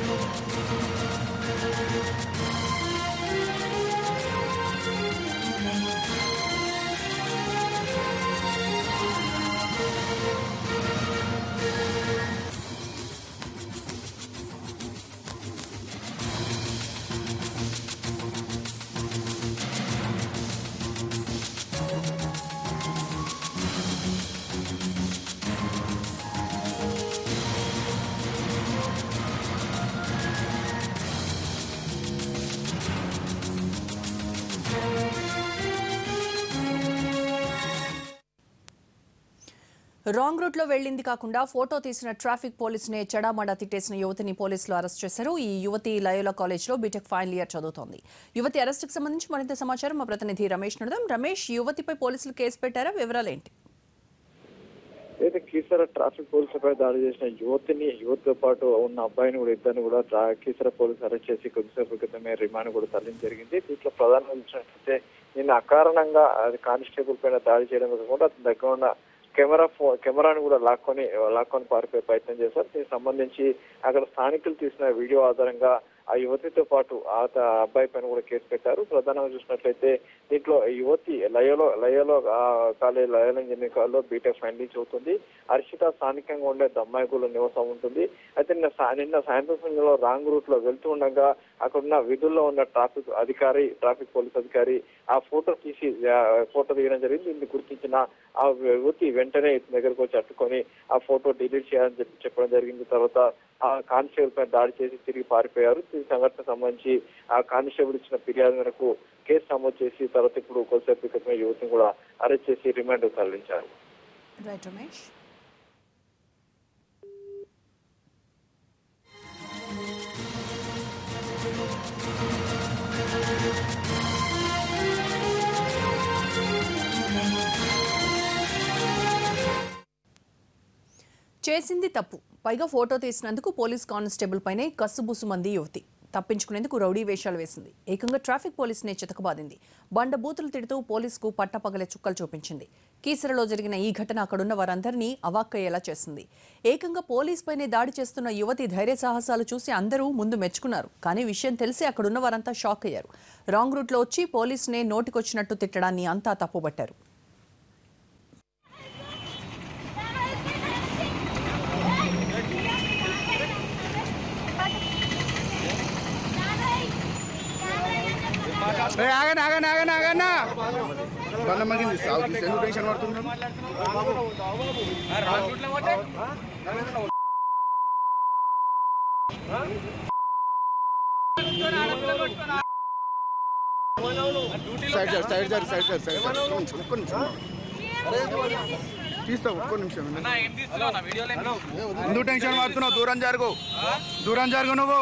Wrong route లో వెళ్లింది కాకుండా ఫోటో తీసిన ట్రాఫిక్ పోలీసునే చెడామడా తిట్టేసిన యువతిని పోలీసులు అరెస్ట్ చేశారు. ఈ యువతి లయోలా కాలేజ్ లో బీటెక్ ఫైనల్ ఇయర్ చదువుతోంది. యువతి అరెస్టుకు సంబంధించి మరింత సమాచారం మా ప్రతినిధి రమేష్ నడుదాం. రమేష్, యువతిపై పోలీసులు కేసు పెట్టారా? వివరాలేంటి? అయితే కీసర ట్రాఫిక్ పోలీసులపై దాడి చేసిన యువతితో పాటు ఉన్న అబ్బాయిని కూడా ఇద్దరిని కూడా కీసర పోలీసులు అరెస్ట్ చేసి కొద్దిసేపు క్రితమే రిమాండ్ కూడా తరలించడం జరిగింది. దీంట్లో ప్రధానంగా చూసినట్లయితే నిన్న అకారణంగా అది కానిస్టేబుల్ పైన దాడి చేయడం కాకుండా అతని దగ్గర ఉన్న కెమెరాను కూడా లాక్కొని పారిపోయే ప్రయత్నం చేశారు. దీనికి సంబంధించి అక్కడ స్థానికులు తీసిన వీడియో ఆధారంగా ఆ యువతితో పాటు ఆ అబ్బాయి పైన కూడా కేసు పెట్టారు. ప్రధానంగా చూసినట్లయితే దీంట్లో యువతి లయోలో కాలేజ్ లయోలా ఇంజనీరింగ్ కాలేజ్లో బీటెక్ ఫైనల్ చదువుతుంది. హర్షిత స్థానికంగా ఉండే దమ్మాయిగూడలో నివాసం ఉంటుంది. అయితే నిన్న సాయంత్రం సమయంలో రాంగ్ రూట్ లో వెళ్తూ ఉండగా అక్కడున్న విధుల్లో ఉన్న ట్రాఫిక్ పోలీస్ అధికారి ఆ ఫోటో తీయడం జరిగింది. దీన్ని గుర్తించిన ఆ యువతి వెంటనే ఇతని దగ్గరకు వచ్చి అట్టుకొని ఆ ఫోటో డిలీట్ చేయాలని చెప్పడం జరిగింది. తర్వాత ఆ కానిస్టేబుల్ పైన దాడి చేసి తిరిగి పారిపోయారు. ఈ సంఘటనకు సంబంధించి ఆ కానిస్టేబుల్ ఇచ్చిన ఫిర్యాదు మేరకు కేసు నమోదు చేసి తర్వాత ఇప్పుడు కొద్దిసేపు క్రితమే యువతిని కూడా అరెస్ట్ చేసి రిమాండ్ తరలించారు. చేసింది తప్పు, పైగా ఫోటో తీసినందుకు పోలీస్ కానిస్టేబుల్ పైనే కస్సుబుసుమంది యువతి. తప్పించుకునేందుకు రౌడీ వేషాలు వేసింది. ఏకంగా ట్రాఫిక్ పోలీసునే చితకబాదింది. బండ బూతులు తిడుతూ పోలీసుకు పట్టపగలే చుక్కలు చూపించింది. కీసరలో జరిగిన ఈ ఘటన అక్కడున్న వారందరినీ అవాక్కయ్యేలా చేసింది. ఏకంగా పోలీస్ పైనే దాడి చేస్తున్న యువతి ధైర్య సాహసాలు చూసి అందరూ ముందు మెచ్చుకున్నారు. కానీ విషయం తెలిసి అక్కడున్న వారంతా షాక్ అయ్యారు. రాంగ్ రూట్లో వచ్చి పోలీసునే నోటికొచ్చినట్టు తిట్టడాన్ని అంతా తప్పుబట్టారు. టెన్షన్ పడుతున్నాం. తీస్తావు ఒక్క నిమిషం. ఎందుకు టెన్షన్ పడుతున్నావు? దూరం జరుగు నువ్వు.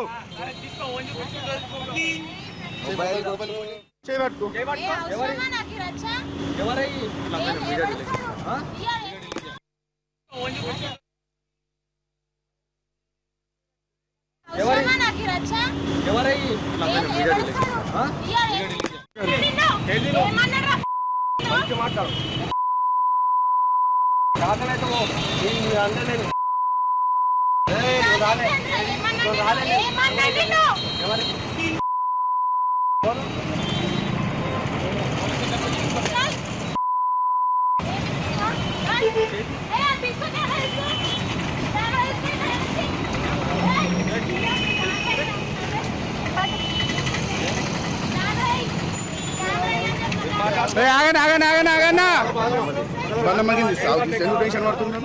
ఎందుకు టెన్షన్ పడుతున్నాం?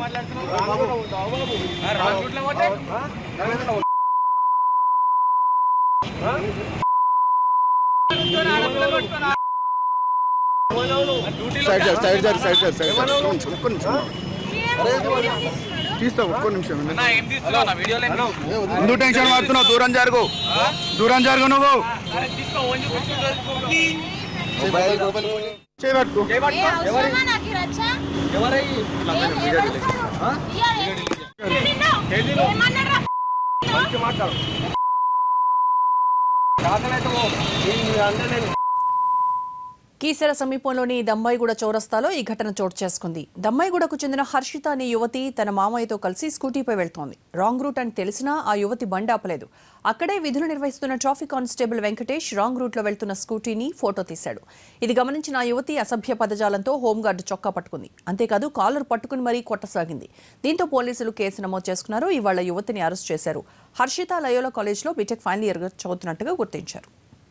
తీస్తావు ఒక్క నిమిషం. ఎందుకు టెన్షన్ పడుతున్నావు? దూరం జరుగు నువ్వు. కీసర సమీపంలోని దమ్మాయిగూడ చౌరస్తాలో ఈ ఘటన చోటు చేసుకుంది. దమ్మాయిగూడకు చెందిన హర్షిత అనే యువతి తన మామయ్యతో కలిసి స్కూటీపై వెళ్తోంది. రాంగ్ రూట్ అని తెలిసినా ఆ యువతి బండి ఆపలేదు. అక్కడే విధులు నిర్వహిస్తున్న ట్రాఫిక్ కానిస్టేబుల్ వెంకటేష్ రాంగ్ రూట్లో వెళ్తున్న స్కూటీని ఫోటో తీశాడు. ఇది గమనించిన ఆ యువతి అసభ్య పదజాలంతో హోంగార్డు చొక్కా పట్టుకుంది. అంతేకాదు కాలర్ పట్టుకుని మరీ కొట్టసాగింది. దీంతో పోలీసులు కేసు నమోదు చేసుకున్నారు. ఇవాళ యువతిని అరెస్ట్ చేశారు. హర్షిత లయోలా కాలేజ్లో బీటెక్ ఫైనల్ ఇయర్ చదువుతున్నట్టుగా గుర్తించారు.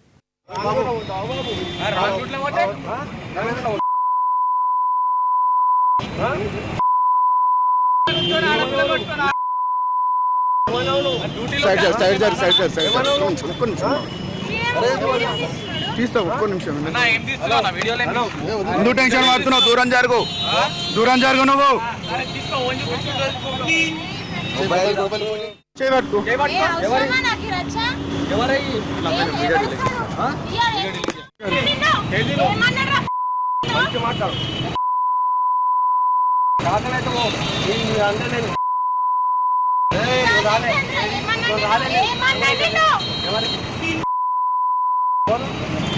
తీస్తావు ఒక్క నిమిషం. ఎందుకు టెన్షన్ పడుతున్నావు? దూరం జరుగు, దూరం జరుగు. నువ్వు చేయబట్టుకో. ఏమన్నా